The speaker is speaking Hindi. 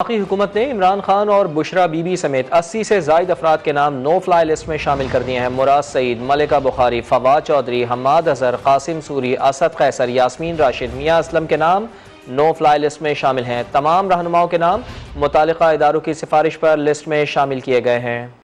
वफाकी हुकूमत ने इमरान खान और बुशरा बीबी समेत 80 से जायद अफराद के नाम नो फ्लाई लिस्ट में शामिल कर दिए हैं। मुराद सईद, मलिका बुखारी, फवाद चौधरी, हम्माद अजहर, कासिम सूरी, असद कैसर, यास्मीन राशिद, मियां असलम के नाम नो फ्लाई लिस्ट में शामिल हैं। तमाम रहनुमाओं के नाम मुतालिका इदारों की सिफारिश पर लिस्ट में शामिल किए गए हैं।